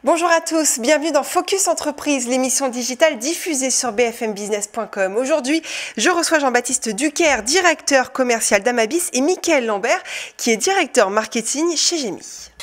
Bonjour à tous, bienvenue dans Focus Entreprise, l'émission digitale diffusée sur bfmbusiness.com. Aujourd'hui, je reçois Jean-Baptiste Duquer, directeur commercial d'Amabis, et Mickaël Lambert, qui est directeur marketing chez Gemmi.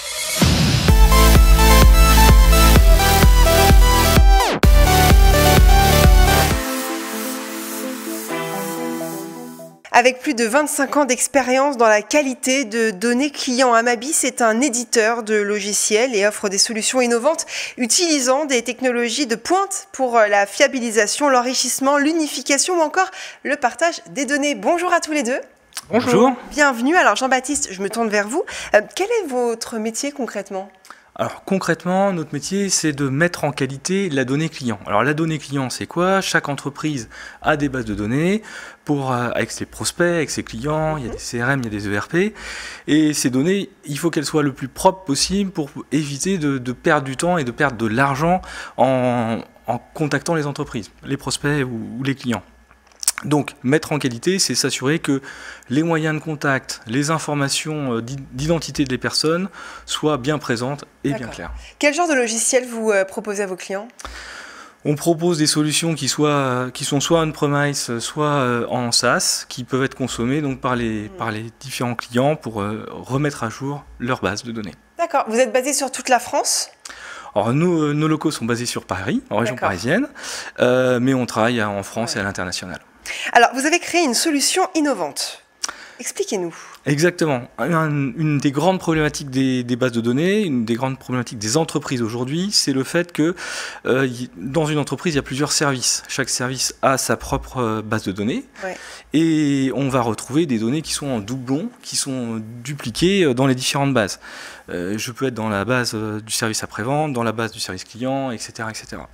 Avec plus de 25 ans d'expérience dans la qualité de données clients, Amabis est un éditeur de logiciels et offre des solutions innovantes utilisant des technologies de pointe pour la fiabilisation, l'enrichissement, l'unification ou encore le partage des données. Bonjour à tous les deux. Bonjour. Bienvenue. Alors Jean-Baptiste, je me tourne vers vous. Quel est votre métier concrètement ? Alors concrètement, notre métier, c'est de mettre en qualité la donnée client. Alors la donnée client, c'est quoi? Chaque entreprise a des bases de données avec ses prospects, avec ses clients, il y a des CRM, il y a des ERP. Et ces données, il faut qu'elles soient le plus propres possible pour éviter de perdre du temps et de perdre de l'argent en contactant les entreprises, les prospects ou les clients. Donc, mettre en qualité, c'est s'assurer que les moyens de contact, les informations d'identité des personnes soient bien présentes et bien claires. Quel genre de logiciel vous proposez à vos clients ? On propose des solutions qui sont soit on-premise, soit en SaaS, qui peuvent être consommées donc, par les différents clients pour remettre à jour leur base de données. D'accord. Vous êtes basé sur toute la France ? Alors, nos locaux sont basés sur Paris, en région parisienne, mais on travaille en France et à l'international. Alors, vous avez créé une solution innovante. Expliquez-nous. Exactement. Une des grandes problématiques des bases de données, une des grandes problématiques des entreprises aujourd'hui, c'est le fait que dans une entreprise, il y a plusieurs services. Chaque service a sa propre base de données. Ouais. Et on va retrouver des données qui sont en doublon, qui sont dupliquées dans les différentes bases. Je peux être dans la base du service après-vente, dans la base du service client, etc. etc.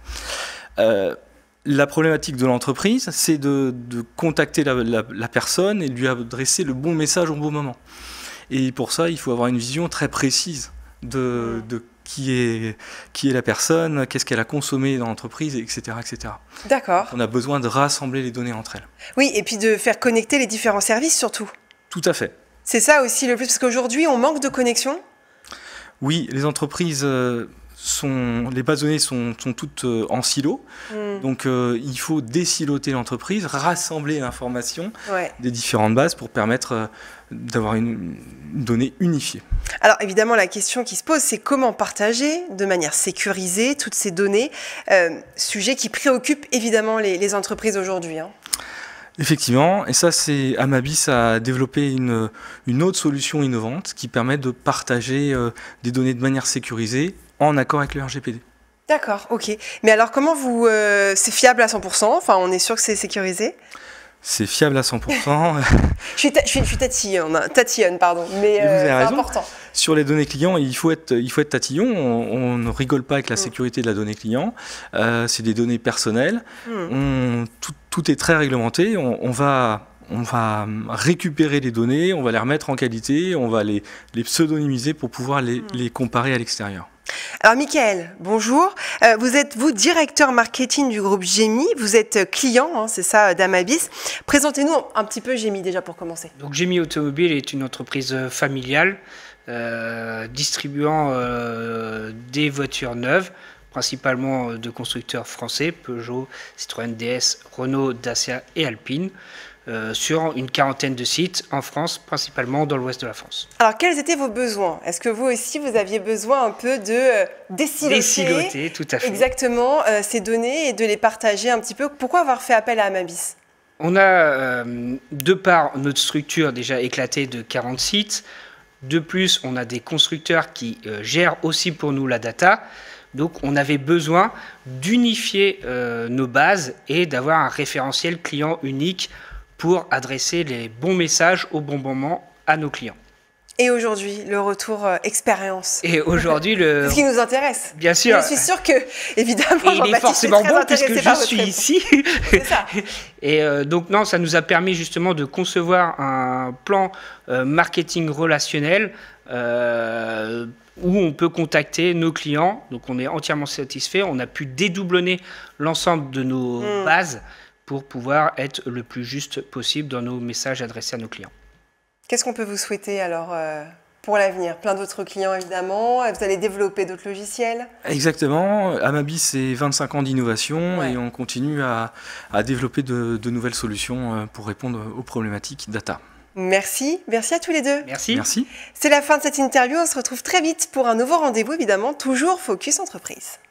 La problématique de l'entreprise, c'est de contacter la personne et de lui adresser le bon message au bon moment. Et pour ça, il faut avoir une vision très précise de qui est la personne, qu'est-ce qu'elle a consommé dans l'entreprise, etc. etc. D'accord. On a besoin de rassembler les données entre elles. Oui, et puis de faire connecter les différents services surtout. Tout à fait. C'est ça aussi le plus, parce qu'aujourd'hui, on manque de connexion. Oui, les entreprises... les bases de données sont toutes en silo, donc il faut désiloter l'entreprise, rassembler l'information des différentes bases pour permettre d'avoir une donnée unifiée. Alors évidemment, la question qui se pose, c'est comment partager de manière sécurisée toutes ces données, sujet qui préoccupe évidemment les entreprises aujourd'hui. Effectivement, et ça, c'est Amabis a développé une autre solution innovante qui permet de partager des données de manière sécurisée en accord avec le RGPD. D'accord, ok. Mais alors comment c'est fiable à 100%? Enfin, on est sûr que c'est sécurisé? C'est fiable à 100%. je suis tatillonne, pardon, mais c'est important. Sur les données clients, il faut être tatillon. On ne rigole pas avec la sécurité de la donnée client. C'est des données personnelles. Tout est très réglementé. On va récupérer les données, on va les remettre en qualité, on va les pseudonymiser pour pouvoir les comparer à l'extérieur. Alors Mickaël, bonjour. Vous êtes directeur marketing du groupe Gemmi. Vous êtes client, c'est ça, d'Amabis. Présentez-nous un petit peu Gemmi déjà pour commencer. Donc Gemmi Automobile est une entreprise familiale distribuant des voitures neuves, principalement de constructeurs français, Peugeot, Citroën DS, Renault, Dacia et Alpine, sur une quarantaine de sites en France, principalement dans l'ouest de la France. Alors, quels étaient vos besoins? Est-ce que vous aussi, vous aviez besoin un peu de désiloter tout à fait. Exactement, ces données et de les partager un petit peu? Pourquoi avoir fait appel à Amabis? On a, de par notre structure déjà éclatée de 40 sites, de plus, on a des constructeurs qui gèrent aussi pour nous la data. Donc, on avait besoin d'unifier nos bases et d'avoir un référentiel client unique pour adresser les bons messages au bon moment à nos clients. Et aujourd'hui, le retour expérience. Et aujourd'hui, c'est ce qui nous intéresse. Bien sûr. Et je suis sûre que, évidemment, il est forcément bon puisque je suis ici. C'est ça. Et donc, non, ça nous a permis justement de concevoir un plan marketing relationnel où on peut contacter nos clients. Donc, on est entièrement satisfait. On a pu dédoublonner l'ensemble de nos bases pour pouvoir être le plus juste possible dans nos messages adressés à nos clients. Qu'est-ce qu'on peut vous souhaiter alors pour l'avenir? Plein d'autres clients évidemment, vous allez développer d'autres logiciels? Exactement, Amabi c'est 25 ans d'innovation Ouais. et on continue à développer de nouvelles solutions pour répondre aux problématiques data. Merci à tous les deux. Merci. Merci. C'est la fin de cette interview, on se retrouve très vite pour un nouveau rendez-vous évidemment, toujours Focus Entreprise.